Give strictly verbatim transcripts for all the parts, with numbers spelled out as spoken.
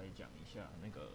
来讲一下那个。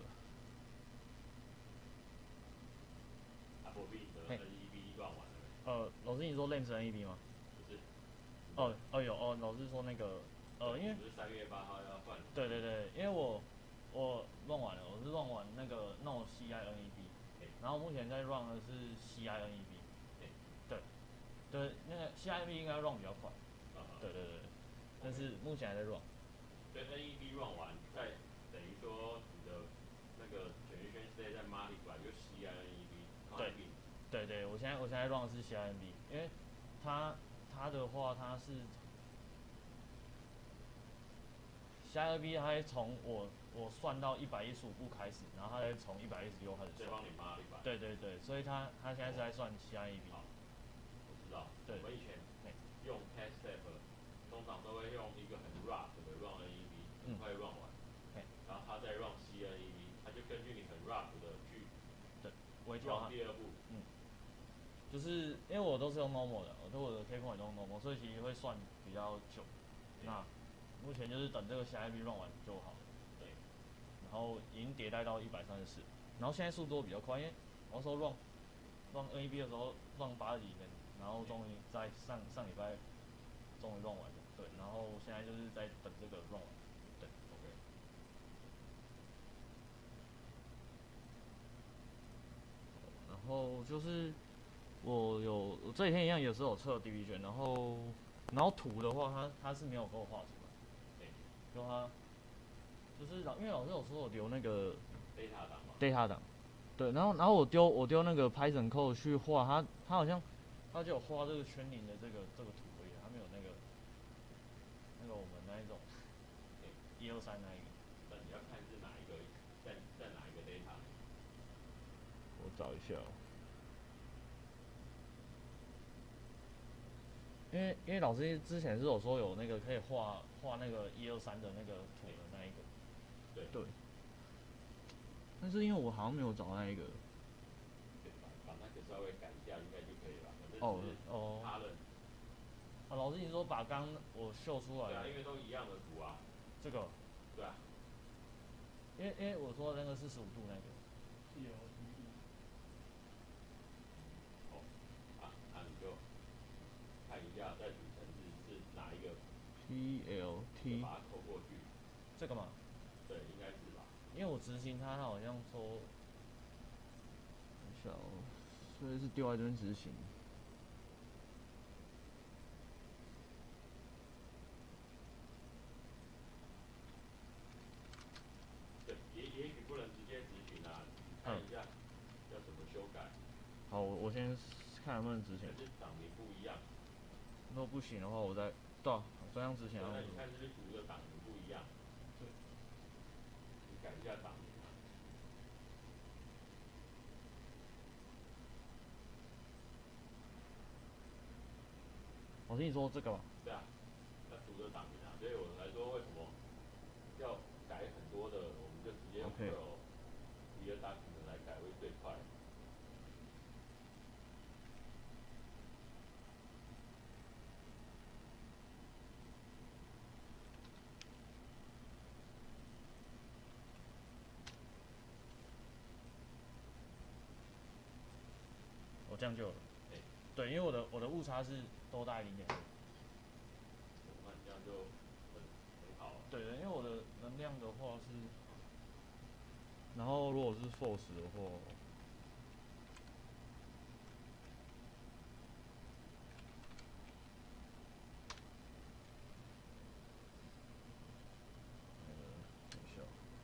阿伯比的 N E B 乱玩了没？ 呃，老师你说 Lens N E B 吗？ 不是。 哦哦有哦，老师说那个呃，因为不是三月八号要换。 对对对，因为我我乱玩了，我是乱玩那个 Note C I N E B，然后目前在 run 的是 C I N E B，对对，那个 C I N E B 应该 run 比较快，对对对，但是目前还在 run。 对 N E B run 完，再等于说你的那个卷曲圈 stay 在 modify 就 C I N E B， 对对对，我现在我现在 run 的是 C I N E B， 因为它它的话它是。C I N E B 它会从我我算到一百一十五步开始，然后它再从一百一十六开始算。 再帮你 modify。 对对对，所以它它现在是在算 C I N E B。 好，我知道。 对。 我们以前用 test step， 通常都会用一个很 rough 的 run N E B， 很快 run 完。嗯。然后它再 run C N E B， 它就根据你很 rough 的去对微调它。 第二步。嗯。 就是因为我都是用 normal 的，我对我的 K point 都用 normal， 所以其实会算比较久。那目前就是等这个 C I N E B run 完就好了。对。然后已经迭代到一百三十四，然后现在速度比较快，因为我那时候 run run N E B 的时候 run 八十几分，然后终于在上上礼拜终于 run 完了。对，然后现在就是在等这个 run 完。对 ，OK。然后就是我有我这几天一样也是有测 D V 卷，然后然后图的话，它它是没有给我画出来。对。就它就是老因为老师有说我留那个 data 档嘛 data 档。对，然后然后我丢我丢那个 Python code 去画它，它好像它就有画这个圈领的这个这个图而已，它没有那个那个我们那一种一二三那一个。 那你要看是哪一个在在哪一个 data 里？ 我找一下哦。因为因为老师之前是有说有那个可以画画那个一二三的那个图的那一个。 对。 对。但是因为我好像没有找那一个。 把那个稍微改一下应该就可以了。 哦哦。 他人。 啊，老师你说把刚我秀出来。 对啊，因为都一样的图啊。 这个。 对啊。 因为因为我说的那个四十五度那个。 P L T E。 哦。啊，那你就看一下在主程式是哪一个。 P L T。 把它扣过去。 这个吗？ 对，应该是吧。 因为我执行它，它好像说，等一下哦，所以是丢在这边执行。 对，也也许不能直接执行啊，看一下要怎么修改。 好，我我先看能不能执行。 但是档名不一样。 如果不行的话，我再对啊，我这样执行。 那你看是不是图的档名不一样？ 对。 你改一下档名啊。 老师，你说这个吗？ 对啊，那图的档名啊，所以我来说为什么要改很多的，我们就直接用 Pro Real Document 来改会最快。 我这样就有了。对，因为我的我的误差是都大概零点二。 那你这样就很很好。 对的，因为我的能量的话是，然后如果是 force 的话，呃，等一下，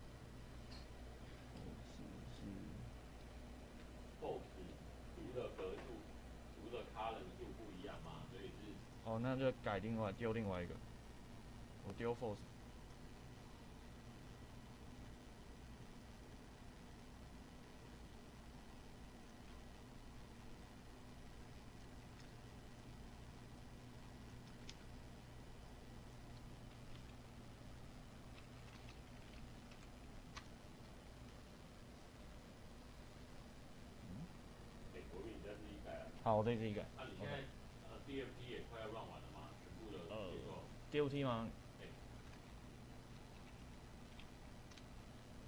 force 是 force 图的格数、图的 column 数不一样嘛，所以是。 哦，那就改另外丢另外一个，我丢 force。 哎，国语你再自己改啊。 好，我再自己改。 那你现在呃 D F T 也快要 run 完了嘛？全部的结构。 D O T 吗？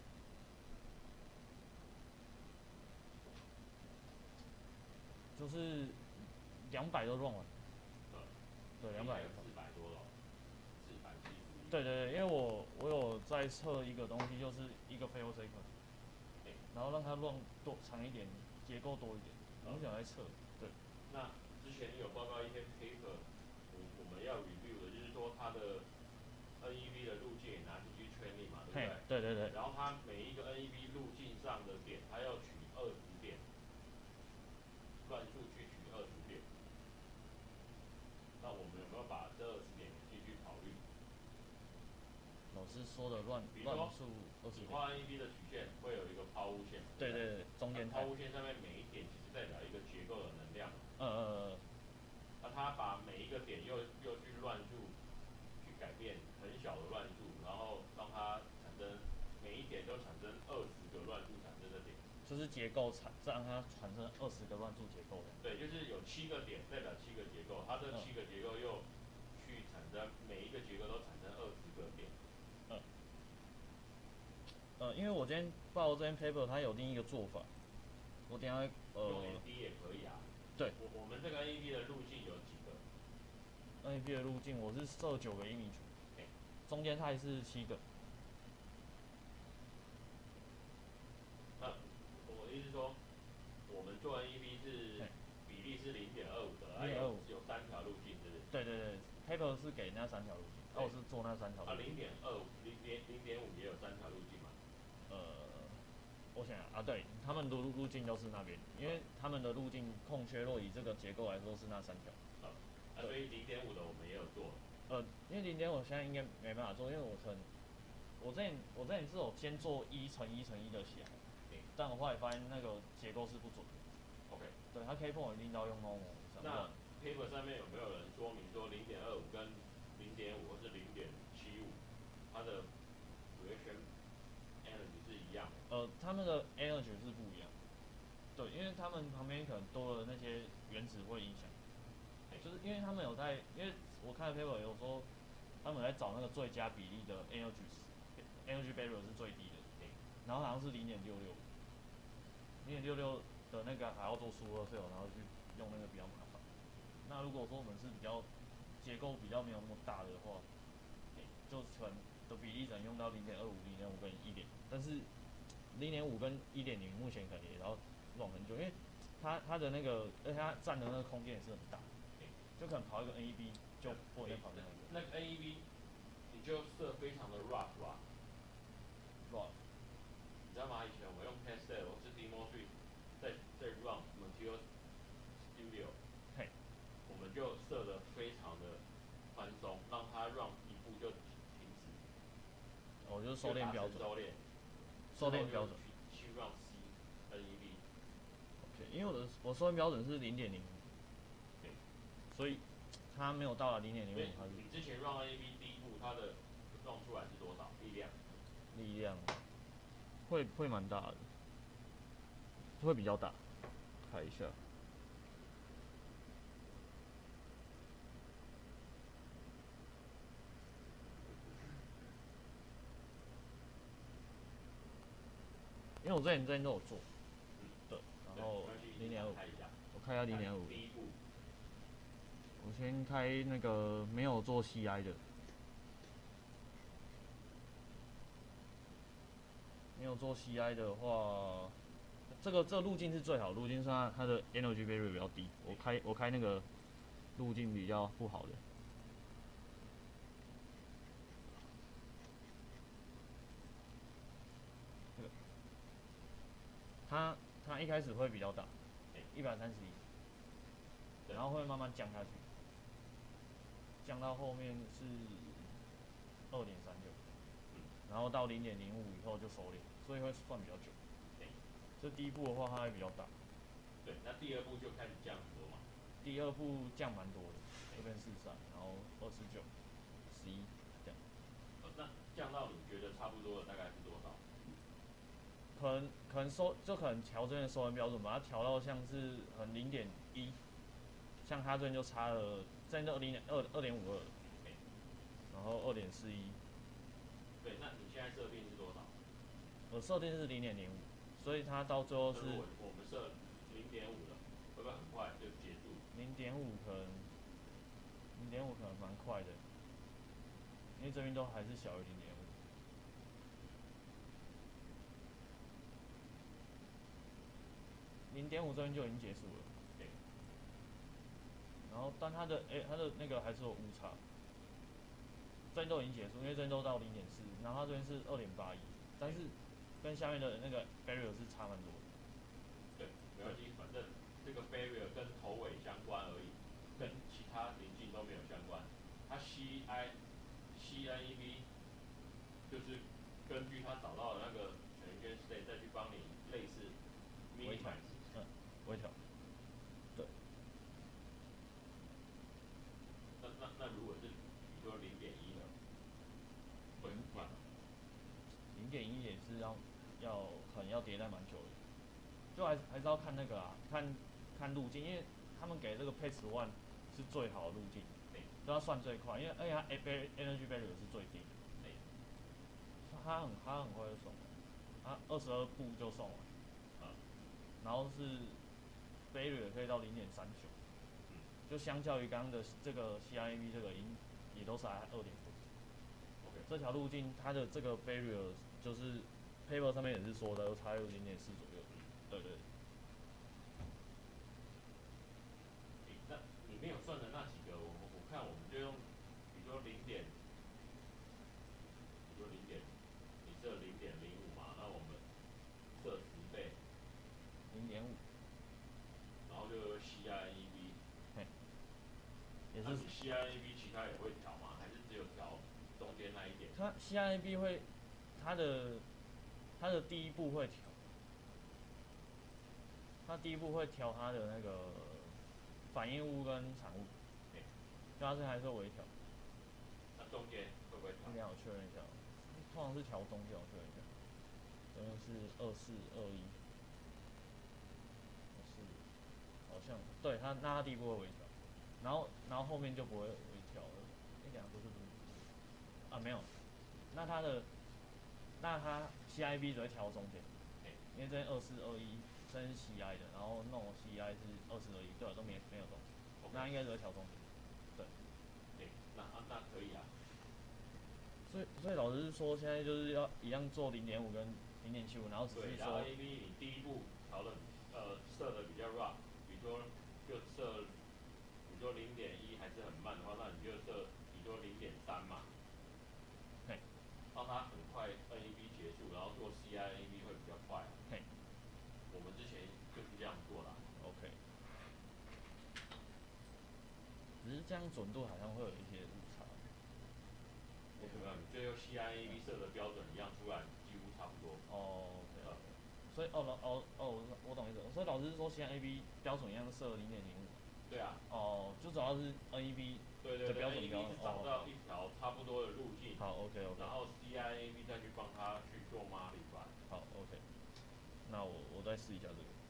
两百都乱完。对，两百。 四百多了，四百七十。 对对对，因为我我有在测一个东西，就是一个 fail safer，然后让它乱多长一点，结构多一点，我们想来测。对。 那之前你有报告一篇 paper， 我我们要 review 的，就是说它的 N E V 的路径也拿进去 training 嘛，对不对？ 对对对。 然后它每一个 N E V 路径上的点，它要取二十点，乱数去取二十点。那我们有没有把这二十点继续考虑？ 老师说的乱乱数二十点。 你画 N E V 的曲线会有一个抛物线。 对对对，中间抛物线上面每一点其实代表一个结构的能量。 嗯嗯嗯。 那它把每一个点又又去乱数，去改变很小的乱数，然后让它产生每一点都产生二十个乱数产生的点。 就是结构产让它产生二十个乱数结构的。 对，就是有七个点代表七个结构，它这七个结构又去产生每一个结构都产生二十个点。 嗯。呃，因为我今天报这篇 paper， 它有另一个做法，我等下呃。 用 N D 也可以啊。 对。 我我们这个 N E V 的路径有几个 ？N E V 的路径我是设九个一米球，中间它是七个。 那我的意思说，我们做 N E V 是比例是零点二五的， 零点二五有三条路径，是不是？ 对对对 ，paper 是给那三条路径，那我是做那三条路径。 啊，零点二五、零点零点五也有三条路径嘛？ 呃，我想啊，对，他们的路路径都是那边，因为他们的路径空缺，若以这个结构来说是那三条。 啊，啊，所以零点五的我们也有做。 呃，因为零点五现在应该没办法做，因为我可能我之前我之前是有先做一乘一乘一的起来，但我后来发现那个结构是不准的。 OK。 对，它 K point 一定要用 normal。 那 paper 上面有没有人说明说零点二五跟零点五或是零点七五，它的 reaction energy 是一样的？ 呃，它们的 energy 是不一样。对，因为他们旁边可能多了那些原子会影响，就是因为他们有在，因为我看的 paper 有说，他们在找那个最佳比例的 energy，energy barrier 是最低的，然后好像是零点六六，零点六六的那个还要做疏合费用，然后去用那个比较麻烦。那如果说我们是比较结构比较没有那么大的话，就可能的比例只能用到零点二五、零点五跟一点，但是零点五跟一点零目前可能也要弄很久，因为它它的那个，而且它占的那个空间也是很大，就可能跑一个 N E V 就不能再跑那个。 那个 N E V 你就设非常的 rough 吧。 rough。 你知道吗？以前我们用 Pastel 或是 Demo Street 在在 run Material Studio， 嘿， 我们就设的非常的宽松，让它 run 一步就停止。 哦，就是收敛标准。 收敛。 收敛标准。 去 run C N E V。 OK， 因为我的我收敛标准是零点零五，对，所以它没有到了零点零五，它是。 你之前 run N E V 第一步，它的 run 出来是多少力量？ 力量会会蛮大的，会比较大，看一下。因为我之前之前都有做，对，然后零点二五，我看一下零点二五。 第一步， 我先开那个没有做 C I 的，没有做 C I 的话，这个这个路径是最好，路径上它的 energy barrier 比较低，我开我开那个路径比较不好的。它它一开始会比较大，一百三十一，然后会慢慢降下去，降到后面是二点三六，然后到零点零五以后就收敛，所以会算比较久。这第一步的话，它会比较大。 对，那第二步就开始降很多嘛。 第二步降蛮多的，这边四三，然后二十九、十一这样。 那降到你觉得差不多的大概是多少？ 可能可能收就可能调这边收人标准，把它调到像是很零点一，像它这边就差了，这边就零点二二点五二，然后二点四一。 对，那你现在设定是多少？ 我设定是零点零五，所以它到最后是。 我我们设零点五的，会不会很快就结束？ 零点五可能零点五可能蛮快的，因为这边都还是小于零点五。零点五这边就已经结束了。 对。 然后，但它的诶、欸，它的那个还是有误差。这边都已经结束，因为这边都到零点四，然后它这边是二点八一，但是跟下面的那个 barrier 是差蛮多的。 对，没关系，反正这个 barrier 跟头尾相关而已，跟其他邻近都没有相关。它 C I C I E V 就是根据它找到的那个全圈 state 再去帮你类似 minimize， 嗯，微调。对。 那那那如果是比如说零点一的，会很快吗？ 零点一也是要要可能要迭代蛮久的，就还还是要看那个啊，看看路径，因为他们给这个 pace one 是最好的路径，就要算最快，因为而且它 energy barrier 是最低的，它很它很快就送完，它二十二步就送完，嗯，然后是 barrier 可以到零点三九，就相较于刚刚的这个 C I M V 这个已经也都是在二点五。这条路径它的这个 barrier 就是 paper 上面也是说的，差有零点四左右。对对。 那你没有算的那几个，我我看我们就用，比如说零点，比如说零点，你设零点零五嘛，那我们设十倍， 零点五， 然后就 C I E V， 嘿，也是。 那你 C I E V 其他也会调吗？还是只有调中间那一点？ 它 C I E V 会，它的它的第一步会调，它第一步会调它的那个反应物跟产物，对，但是还是微调。 那中间会不会调？ 这边我确认一下，通常是调中间，我确认一下。这边是二四二一，是好像对它，那它第一步会微调，然后然后后面就不会微调了。哎、欸，等下不是不是啊，没有，那它的那它 C I V 只会调中间，因为这边二四二一，这是 C I 的，然后弄 C I 是二四二一，对，都没没有中间， okay. 那应该只会调中间，对。 对，那啊那可以啊。 所以所以老师是说，现在就是要一样做零点五跟零点七五，然后只是说。 对，然后 A V 你第一步调的呃设的比较 rough， 比如说就设，比如说零点一还是很慢的话，那你就设比如说零点三嘛。 嘿。 让它很快 N E V 结束，然后做 C I N E V 会比较快。 嘿。 我们之前就是这样做的。 OK。只是这样准度好像会有一些误差。 没有没有，你最后 C I N E V 设的标准一样出来，几乎差不多。 哦。Okay. 所以哦老哦哦我懂意思，所以老师是说 C I N E V 标准一样设零点零五。 对啊。 哦，就主要是 N E V 的标准标准。 对对对 ，N E V 是找到一条差不多的路径。 好 OK OK。 然后 C I N E V 再去帮他去做 modify。 好 OK。那我我再试一下这个。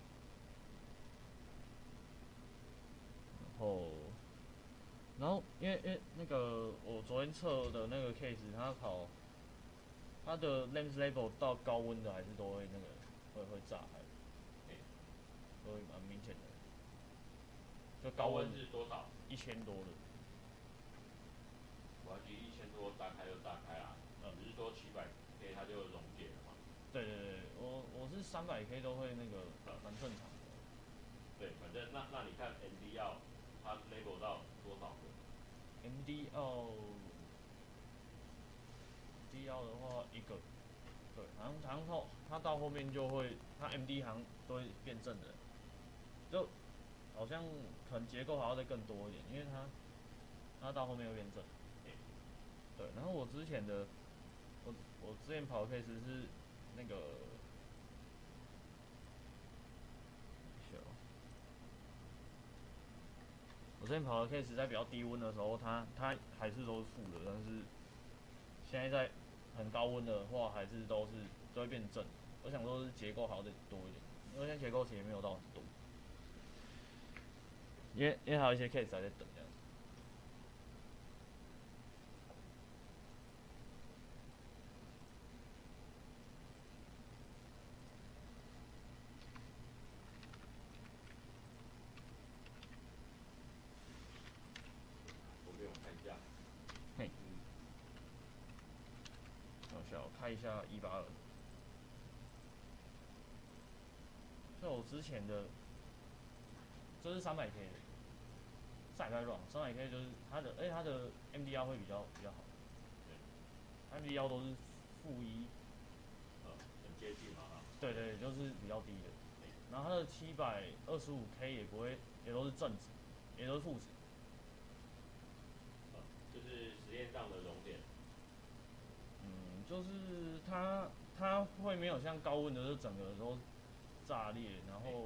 然后，然后因为因为那个我昨天测的那个 case， 它跑它的 lens level 到高温的还是都会那个会会炸开，都会蛮明显的。就高温是多少？ 一千多的。 我要记一千多炸开就炸开啦，嗯，只是说七百 K 它就溶解了嘛。 对对对，我我是三百 K 都会那个蛮正常的。 对，反正那那你看 M D 要它 level 到多少个 ？M D 要 M D 要的话一个，对，好像好像后它到后面就会，它 M D 好像都会变正的，就好像可能结构还要再更多一点，因为它它到后面会变正。对，然后我之前的我我之前跑的 case 是那个。我之前跑的 case 在比较低温的时候，它它还是都是负的，但是现在在很高温的话，还是都是都会变正。我想说是结构还要再多一点，因为现在结构其实没有到很多，因为因为还有一些 case 还在等这样。 下，我开一下一八二。像我之前的，这是三百 K 的，赛开 run， 三百 K 就是它的，哎、它的 M D R 会比较比较好。M D R 都是负一， 呃，很接近嘛哈。 对对，就是比较低的。然后它的七百二十五 K 也不会，也都是正值，也都是负值。 呃，就是实验上的熔点。 嗯，就是它它会没有像高温的就整个都炸裂，然后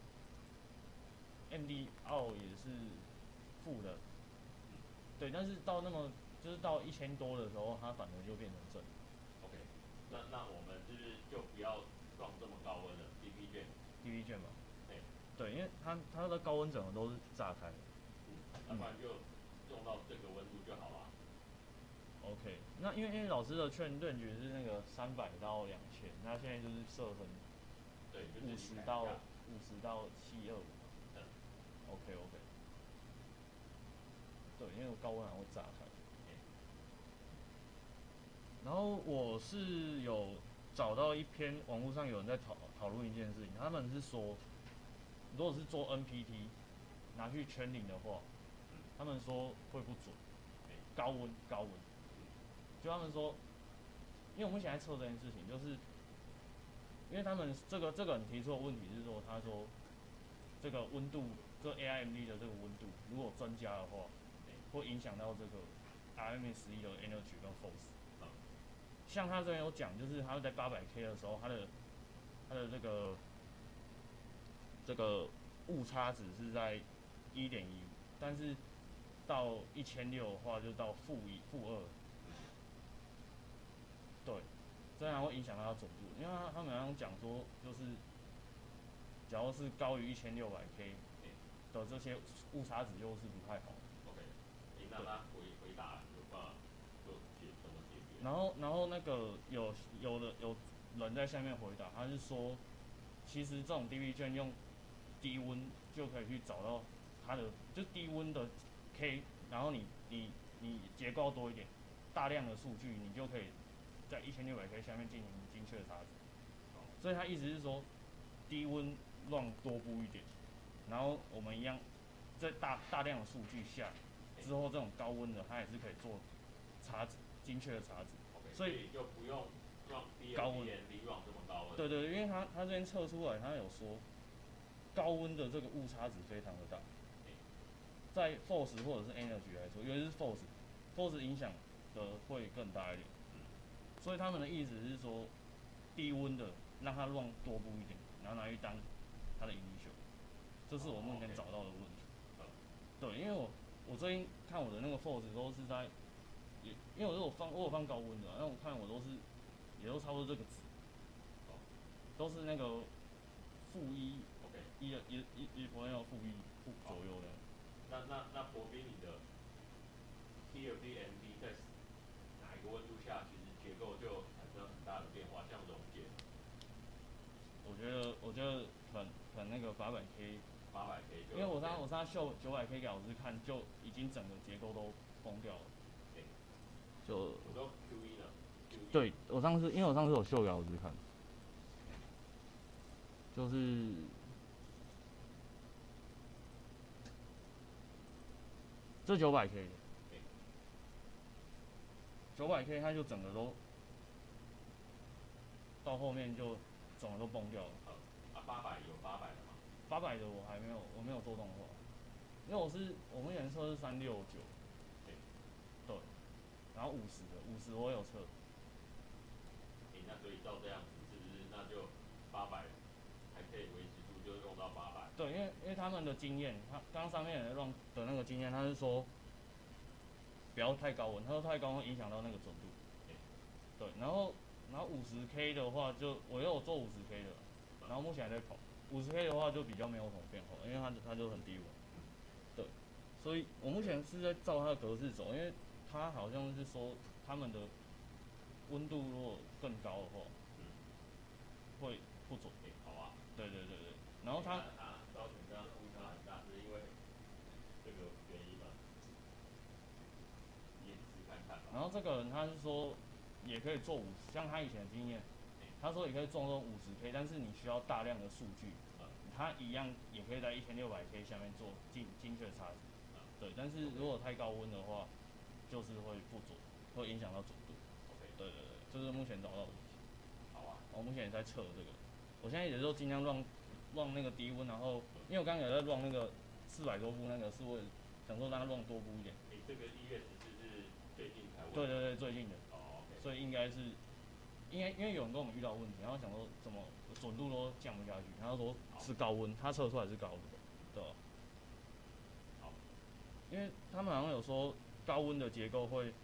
M D R 也是负的，对，但是到那么就是到一千多的时候，它反而就变成正。 OK， 那那我们就是就不要撞这么高温了 ，D P 卷。 D V 卷嘛， 哎， 对，因为它它的高温整个都是炸开的。 嗯，那不然就用到这个温度就好了。 OK， 那因为因为老师的劝论局是那个三百到两千，那现在就是设成对，就五十到五十到七二五。 嗯 OK OK。对，因为我高温还会炸开。然后我是有找到一篇网络上有人在讨讨论一件事情，他们是说，如果是做 N P T 拿去圈领的话，他们说会不准，高温高温，就他们说，因为我们现在测这件事情，就是因为他们这个这个人提出的问题是说，他说这个温度，这 A I M D 的这个温度如果增加的话，会影响到这个 R M S 十一的 energy 跟 force。像他这边有讲，就是他在八百 K 的时候，他的他的这个这个误差值是在一点一，但是到一千六的话就到负一负二。对，这样会影响到它准度，因为他他们好像讲说，就是假如是高于一千六百 K 的这些误差值又是不太好。 OK， 你让他回回答有办法就解怎么解决？ 然后然后那个有有的有人在下面回答，他是说，其实这种 D V 卷用低温就可以去找到它的，就低温的 K， 然后你你你结构多一点，大量的数据，你就可以在一千六百 K 下面进行精确的查值。所以他意思是说，低温让多布一点，然后我们一样在大大量的数据下之后，这种高温的它也是可以做查值，精确的查值。 Okay, 所以就不用让 B M 高温 D 让这么高温。 对对，因为他他这边测出来，他有说高温的这个误差值非常的大，在 force 或者是 energy 来说，尤其是 force，force 影响的会更大一点。所以他们的意思是说，低温的让它让多布一点，然后拿去当它的 initial， 这是我目前找到的问题。对，因为我我最近看我的那个 force 都是在，也因为我有放我有放高温的，那我看我都是也都差不多这个值，都是那个负一，一一一一朋友负一负左右的。 那那那博斌，你的 T F T M D 在哪一个温度下，其实结构就产生很大的变化，像溶解。 我觉得我觉得很很那个八百 K， 八百 K 就。 因为我上我上秀九百 K 给老师看，就已经整个结构都崩掉了。就我说 Q 一呢？ 对，我上次因为我上次有秀给老师看，就是这九百 K 的，九百 K 它就整个都到后面就整个都崩掉了。 啊，八百有八百的吗？ 八百的我还没有，我没有做动画，因为我是我们原测是三六九，对，然后五十的五十我有测。 诶，那所以照这样子，是不是那就八百还可以维持住，就用到八百？ 对，因为因为他们的经验，他刚上面的让的那个经验，他是说不要太高温，他说太高温会影响到那个准度。对，然后然后五十 K 的话就，我又有做五十 K 的，然后目前还在跑。五十 K 的话就比较没有什么变化，因为它它就很低温。对，所以我目前是在照它的格式走，因为它好像是说他们的温度如果更高的话，会不准。 好啊。 对对对对，然后它它造成这样误差很大，是因为这个原因吗？你也试看看吧。 然后这个人他是说， 也可以做五，像他以前的经验，他说也可以做到五十 K， 但是你需要大量的数据，他一样也可以在一千六百 K 下面做精精确差值，对，但是如果太高温的话，就是会不准，会影响到准度。对对对，这是目前找到的。 好啊。 我目前也在测这个，我现在也就尽量让让那个低温，然后因为我刚刚有在让那个四百多步那个是为了想说让它让多步一点。 你、欸、这个一月十四是最近才问？ 对对对，最近的。 哦、okay、 所以应该是，应该因为有人跟我们遇到问题，然后想说怎么准度都降不下去，然后说是高温，他测出来是高的，对吧？ 好。 因为他们好像有说高温的结构会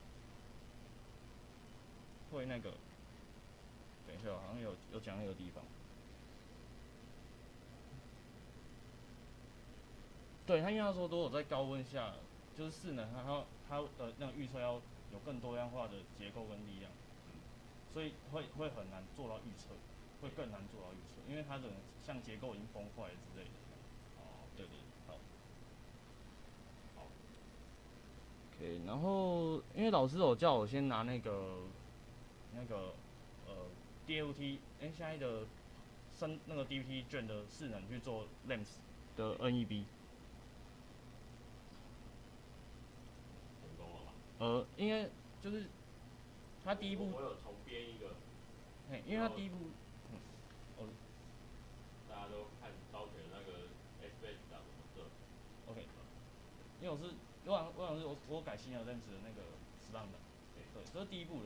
会那个，等一下，好像有有讲那个地方。对他，因为他说，如果在高温下，就是势能，它它它的那个预测要有更多样化的结构跟力量，所以会会很难做到预测，会更难做到预测，因为它的像结构已经崩坏了之类的。哦，对对，好。 好。 OK， 然后因为老师有叫我先拿那个那个呃 D F T， 哎、欸，现在的升那个 D F T 卷的势能去做 Lens 的 N E B。呃，因为就是他第一步， 我有重编一个， 嘿，因为他第一步，嗯，哦， 大家都看招选那个 S B S 长什么色 ，OK， 因为我是，我想我想是我我改新的认识的那个 Slam 的，对，这是第一步的，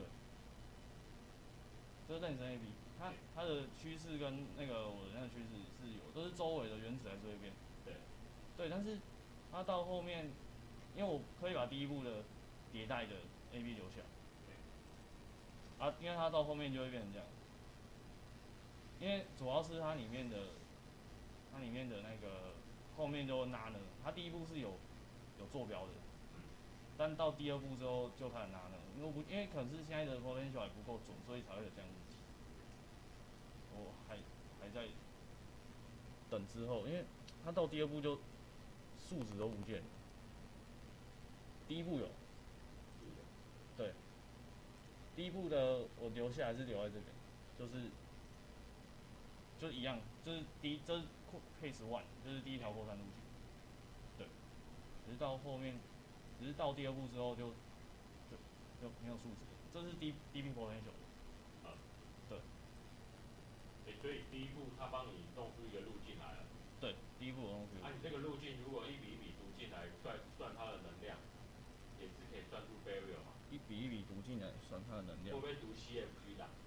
这是认识 A B， 它它的趋势跟那个我的那个趋势是有，都是周围的原子在这边， 对， 对，但是它到后面，因为我可以把第一步的迭代的 A B 留下。啊，因为它到后面就会变成这样，因为主要是它里面的，它里面的那个后面就拿呢，它第一步是有有坐标的，但到第二步之后就开始拿呢，因为不因为可能是现在的 potential 还不够准，所以才会有这样子。我还还在等之后，因为它到第二步就数值都不见了，第一步有，对。第一步的我留下来是留在这边，就是就一样，就是第一这是 case one， 就是第一条扩散路径，对。只是到后面，只是到第二步之后就就就没有数值，这是 D D P potential， 啊， 对。 欸、所以第一步他帮你弄出一个路径来了。 对，第一步我弄出。 啊，你这个路径如果一笔一笔读进来算算它的能量，也是可以算出 barrier 嘛。 一笔一笔读进来算它的能量。 会不会读 C F G 档？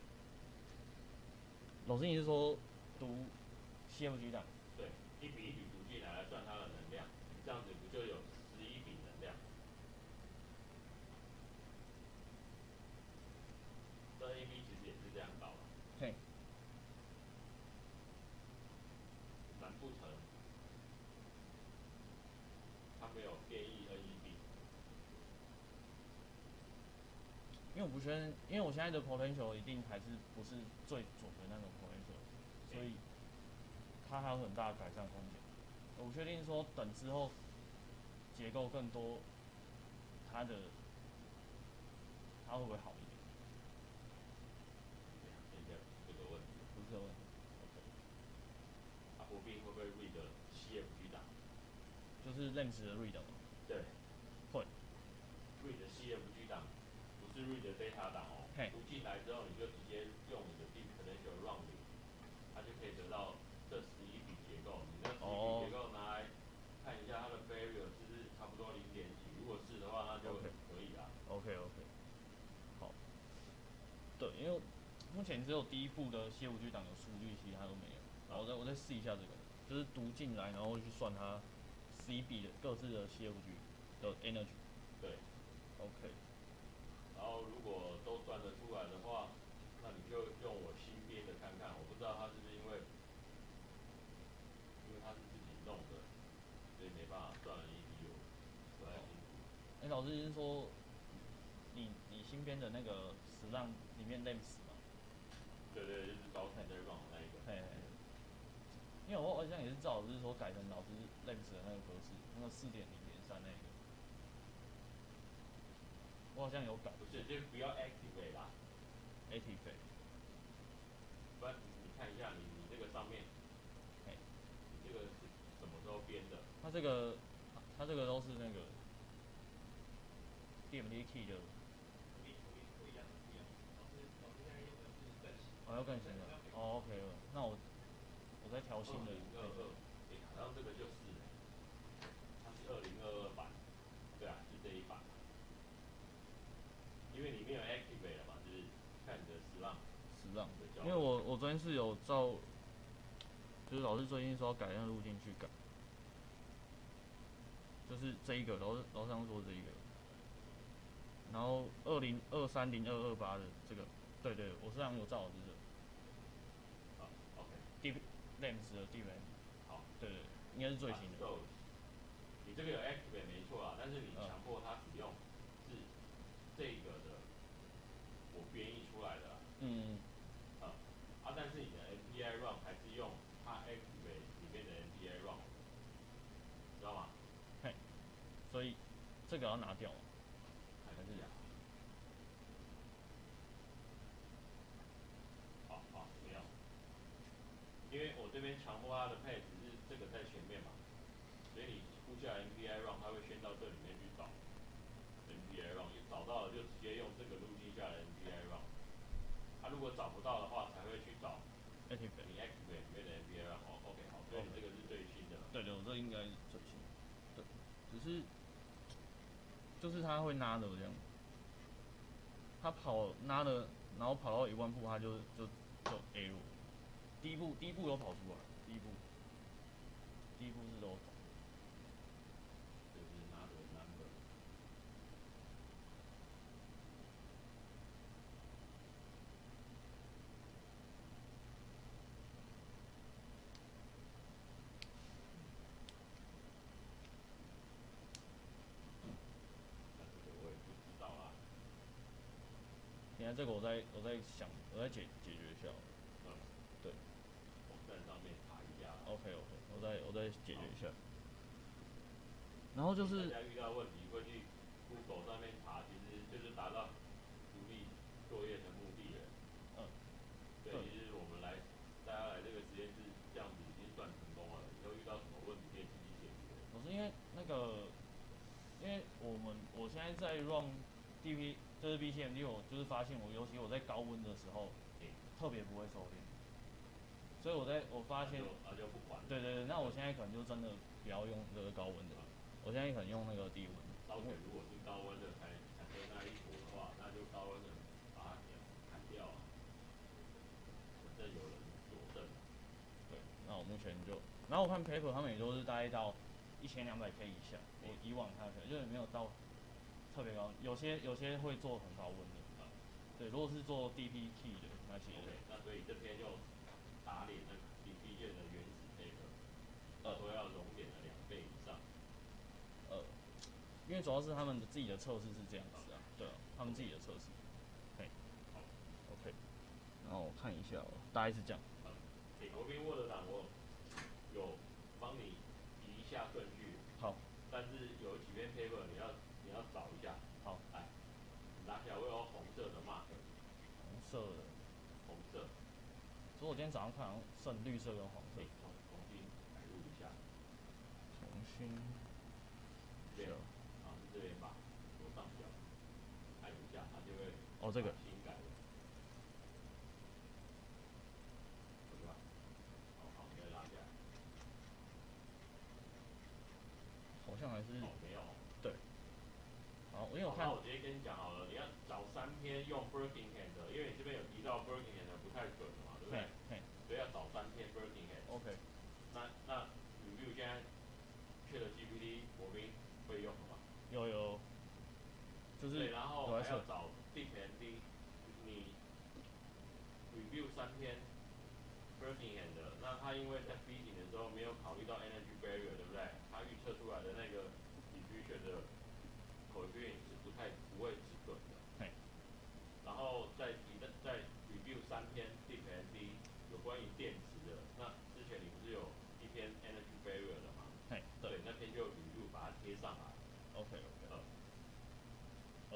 老师，你是说读 C F G 档？ 对，一笔一笔读进来来算它的能量，这样子不就有十一笔能量？这 A B 其实也是这样搞的。 嘿。 难不成它没有变异 N E B？ 因为我不确定，因为我现在的 potential 一定还是不是最准的那种 potential， 所以它还有很大的改善空间。我不确定说等之后结构更多，它的它会不会好一点？ 现在这个问题不是这个问题。OK。 啊，国宾会不会 read C F G 档？ 就是 Lens 的 read 吗？ 对。 会。 read C F G 档，不是 read data 档哦。读进来之后，你就直接用你的 deep potential run 零，它就可以得到这十一笔结构。你那十一笔结构拿来看一下它的 barrier 是不是差不多零点几？如果是的话，那就可以啦。 OK OK。好。对，因为目前只有第一步的 C F G 档有数据，其他都没有。然后我再我再试一下这个，就是读进来，然后去算它十一笔的各自的 C F G 的 energy。 对。 OK。 然后如果都算得出来的话，那你就用我新编的看看。我不知道它是不是因为，因为它是自己弄的，所以没办法算 E B 我不太清楚。 哎、欸，老师是说，你你新编的那个十浪里面 Lens 吗？ 对对，就是招财在 run 那一个。 嘿嘿。因为我好像也是照老师说改成老师 Lens 的那个格式，那个四点零点三那个。 我好像有改。 不是，就不要 activate 啦 activate。 不然你看一下你你这个上面， 嘿， 你这个是什么时候编的？ 它这个，它这个都是那个 D M D key 的。哦，要更新的。哦 ，OK 了，那我我再调新的。 二零二二，哎，好像这个就是，它是二零二二版，对啊，是这一版。因为你没有 activate 了嘛，就是看你的十浪。 十浪。因为我我昨天是有照，就是老师最近说要改那个路径去改，就是这一个，老师老师刚说这一个。然后二零二三零二二八的这个，对对，我实际上有照这个。 好 ，OK。 Deep Lens 的 Deep Lens。 好。 对对，应该是最新的。 你这个有 activate 没错啊，但是你强迫它使用是这个的，我编译出来的。嗯。啊，啊，但是你的 M P I run 还是用它 activate 里面的 M P I run， 知道吗？ 嘿，所以这个要拿掉。 还是啊？好好，没有，因为我这边强迫它的配置是这个在前面嘛，所以你呼叫 M P I run， 它会先到这里面去找 M P I run， 找到了就直接用这个路径下的 M P I run。它、啊、如果找不到的话，才会去找 activate 你 activate 里面的 M P I run。哦 ，OK， 好，所以你这个是最新的。 对对，我这应该是最新的。对，只是就是它会拉的这样，它跑拉的，然后跑到一万步，它就就就 A 路。第一步第一步有跑出来，第一步，第一步是都跑。 就是 another number。那这个我也不知道啊。 现在这个我在我在想，我在解解决一下。 嗯。 对。 网站上面查一下。 OK OK，我再我再解决一下。然后就是。 大家遇到问题会去 Google 上面查，其实就是达到独立作业的目的了。嗯。对，其实我们来，大家来这个实验室这样子已经算成功了。以后遇到什么问题可以自己解决。 我是因为那个，因为我们我现在在 run D P 就是 B C M D， 我就是发现我尤其我在高温的时候，欸、特别不会收敛。所以我在我发现， 那就不管。 对对对，那我现在可能就真的不要用这个高温的，我现在可能用那个低温。 烧水如果是高温的才产生那一坨的话，那就高温的把它砍掉啊。反正有人佐证。 对，那我目前就，然后我看 paper 他们也都是大概到一千两百 K 以下，我以往看可能就是没有到特别高，有些有些会做很高温的。对，如果是做 D P key 的那些。 OK， 那所以这边就打脸那 D P key 的原始 paper， 他说要熔点的两倍以上。 呃，因为主要是他们的自己的测试是这样子啊，对啊，他们自己的测试。嘿， 好 ，OK， 然后我看一下、喔，大概是这样。 好，你国宾 Word 档我有帮你移一下顺序。 好。但是有几篇 paper 你要你要找一下。 好。 来，拿起来会有红色的 mark。 红色的。 红色。 所以我今天早上看好像剩绿色跟黄色。 重重新改入一下。 重新。 对。好，是这边吧，左上角，按一下，它就会。 哦，这个。 新改的。对吧？好，好，你再拉下来。 好像还是。 哦，没有。 对。好，因为我看。 那我直接跟你讲好了，你要找三篇用 Birkingham 的，因为你这边有提到 Birkingham 的不太准的嘛，对不对？ 嘿。 所以要找三篇 Birkingham。OK。那那 review 现在 ChatGPT 国宾会用的吗？ 有有。就是。 对，然后还要找 DeepMD， 你 review 三篇 Birkingham 的，那他因为在 feeding 的时候没有考虑到 energy barrier， 对不对？他预测出来的那个 diffusion 的 coefficient 是不太不会是准的。嘿。然后再你的再 review 三篇 DeepMD 有关于电池的，那之前你不是有一篇 energy barrier 的吗？嘿，对，那篇就 review 把它贴上来。 OK OK。呃，呃，那个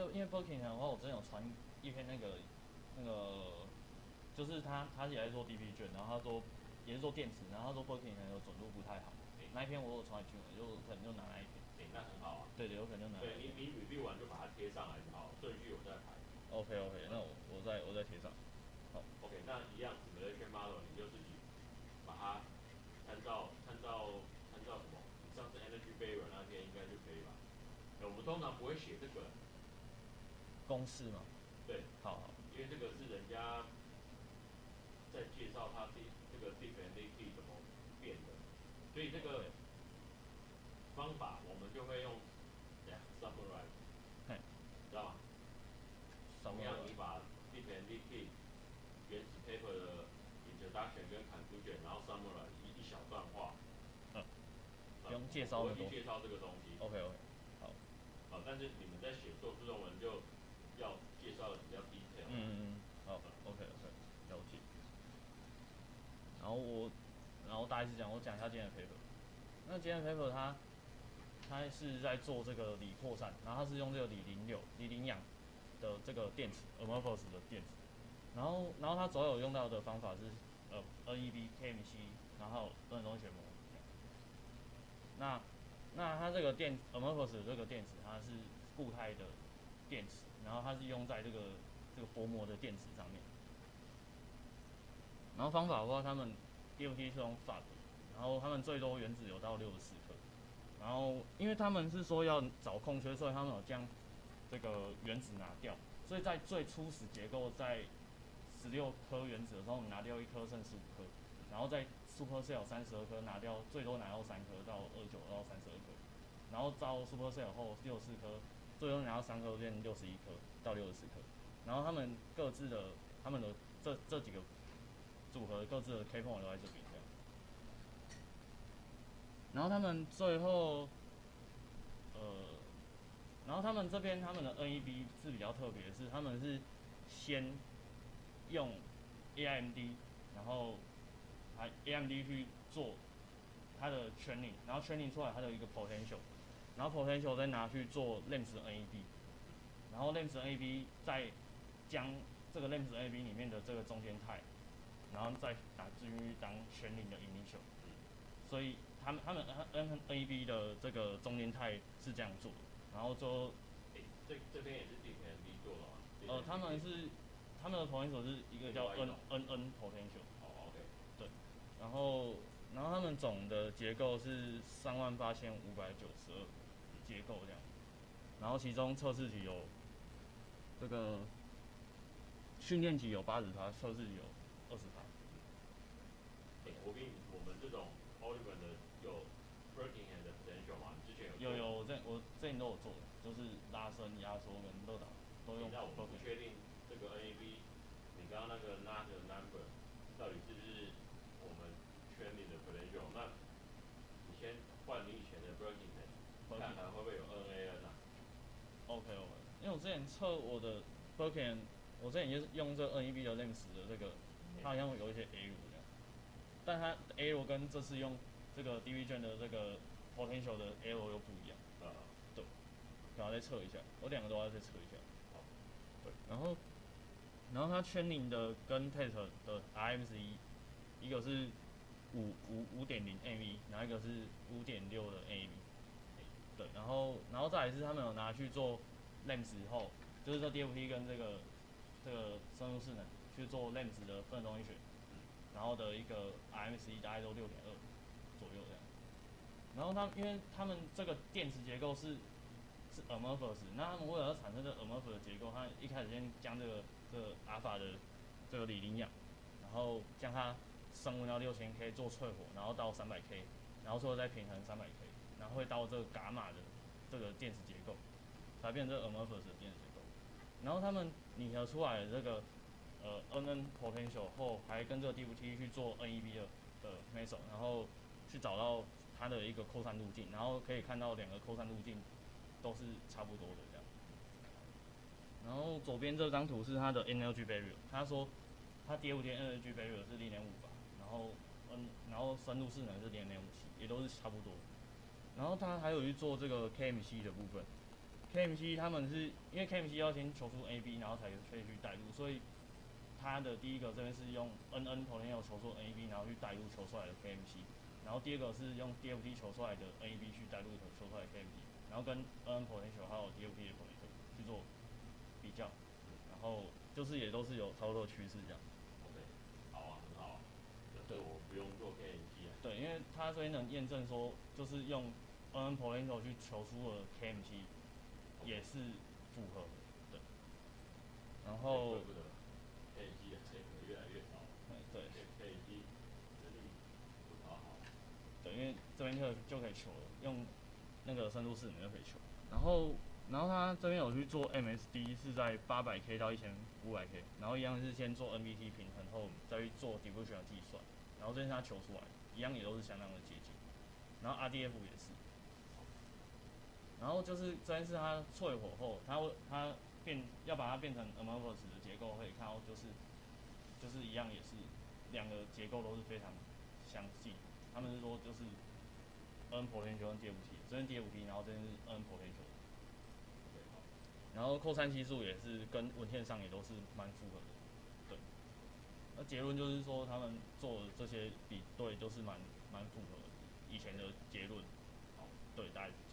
个因为 Birkin 的话，我之前有传一篇那个那个，就是他他也在做 D P 卷，然后他说也是做电池，然后他说 Birkin 有准度不太好。欸、那一篇我有传给君文，就可能就拿那一篇。 欸、那很好啊。 对对，有可能就拿。 对你你 review 完就把它贴上来就好，顺序我再排。 OK OK， 那我我再我再贴上。好。 OK， 那一样 simulation model 你就自己把它参照参照参照什么？你上次 energy barrier 那篇应该就可以吧？我们通常不会写这个公式吗？ 对， 好好， 因为这个是人家在介绍它这这个 diff and liquid 怎么变的，所以这个方法我们就会用 summarize， 知道吗？同样你把 diff and liquid 原始 paper 的 introduction 跟 conclusion， 然后 summarize 一一小段话， 嗯，不用介绍那么多， 我会去介绍这个东西。 OK OK， 好， 好，但是你们在写硕士论文就要介绍的比较 detail。 嗯嗯嗯，好 ，OK OK， 了解。然后我，然后大概是讲，我讲一下今天的 paper。那今天的 paper 它，它是在做这个锂扩散，然后它是用这个锂零六、锂零氧的这个电池 ，amorphous 的电池。然后，然后它主要有用到的方法是，呃 ，N E B、K M C， 然后二中血膜。那，那它这个电 amorphous 的这个电池，它是固态的电池，然后它是用在这个这个薄膜的电池上面。然后方法的话，他们 D F T 是用 F A B， 然后他们最多原子有到六十四颗。然后因为他们是说要找空缺，所以他们有将这个原子拿掉。所以在最初始结构在十六颗原子的时候，我们拿掉一颗剩十五颗，然后在 supercell 三十二颗拿掉，最多拿到三颗到二十九到三十二颗，然后到 supercell 后六十四颗，最多拿到三颗变六十一颗到六十四颗。然后他们各自的他们的这这几个组合各自的 K point 都在这边这样。然后他们最后，呃，然后他们这边他们的 N E B 是比较特别的是，他们是先用 A I M D， 然后还 A I M D 去做它的 training， 然后 training 出来它的一个 potential， 然后 potential 再拿去做 L A M S 的 N E B， 然后 L A M S 的 N E B 再将这个 L A M S 的 N E B 里面的这个中间态，然后再打进去当 training 的 initial， 所以他们他们 N N E B 的这个中间态是这样做的，然后就， 欸、这这边也是 D P N D 做的吗？ 呃，他们是他们的 potential 是一个叫 N N N potential。 哦 ，OK。 对，然后然后他们总的结构是三万八千五百九十二结构这样，然后其中测试题有这个训练题有八十趴，测试题有二十趴。 欸、我跟你我们这种 Oliver 的有 Birkingham 的 potential 吗？之前有有有，我之我之前都有做的，就是拉伸、压缩跟热导都用。 那我们不确定这个 N E B， 你刚刚那个 not the number 到底是不是我们圈里的 potential？ 那你先换你以前的 Birkingham， 看看会不会有 N A N 啊 ？OK OK， 因为我之前测我的 Birkingham， 我之前也是用这 N E B 的 L A M S 的这个，它好像有一些 A 五这样，但它 A 五跟这次用这个 D V 卷的这个 potential 的 A 五又不一样。 呃， 对，然后再测一下，我两个都要再测一下。 好， 对，然后，然后它 training 的跟 test 的 R M C， 一个是五五五点零 M V， 然后一个是五点六的 M V。对，然后然后再来是他们有拿去做 L A M S 后，就是这 D F T 跟这个这个生物势能去做 L A M S 的分动力学，然后的一个 R M C 大概都六点二左右这样。然后他因为他们这个电池结构是是 amorphous， 那他们为了要产生这个 amorphous 的结构，他一开始先将这个这个阿法的这个锂磷氧，然后将它升温到六千 K 做淬火，然后到三百 K， 然后最后再平衡三百 K， 然后会到这个伽马的这个电池结构，才变成这个 amorphous 的电池结构。然后他们拟合出来的这个呃 N N potential 后，还跟这个 D F T 去做 N E B 的的 meso， 然后去找到它的一个扩散路径，然后可以看到两个扩散路径都是差不多的这样。然后左边这张图是它的 energy barrier， 他说它 D F T energy barrier 是 零点五八，然后嗯，然后深度势能是 零点五七，也都是差不多。然后他还有去做这个 K M C 的部分 K M C 他们是因为 K M C 要先求出 A B， 然后才可以去带入，所以它的第一个这边是用 N N potential 求出 A B， 然后去带入求出来的 K M C， 然后第二个是用 D F T 求出来的 A B 去带入求出来的 K M C， 然后跟 N N potential 还有 D F T 的 potential 去做比较，然后就是也都是有操作趋势这样。 OK， 好啊，很好啊，对，我不用做 K M C 啊。 对，因为它这边能验证说，就是用 N N potential 去求出的 K M C 也是符合的，对。然后， 怪不得 K M C 的配合越来越少。 对 ，K M C 实力不讨好。 对，因为这边就就可以求了，用那个深度四你就可以求。然后，然后他这边有去做 M S D 是在八百 K 到一千五百 K， 然后一样是先做 N B T 平衡后再去做 diffusion 的计算，然后这边他求出来，一样也都是相当的接近。然后 R D F 也是。然后就是这边是它淬火后，它会它变要把它变成 amorphous 的结构，可以看到就是就是一样也是两个结构都是非常相近。他们是说就是 N potential 跟 D F T， 这边 D F T， 然后这边是 N potential。然后扣三系数也是跟文献上也都是蛮符合的，对。那结论就是说他们做的这些比对都是蛮蛮符合以前的结论，对，大概。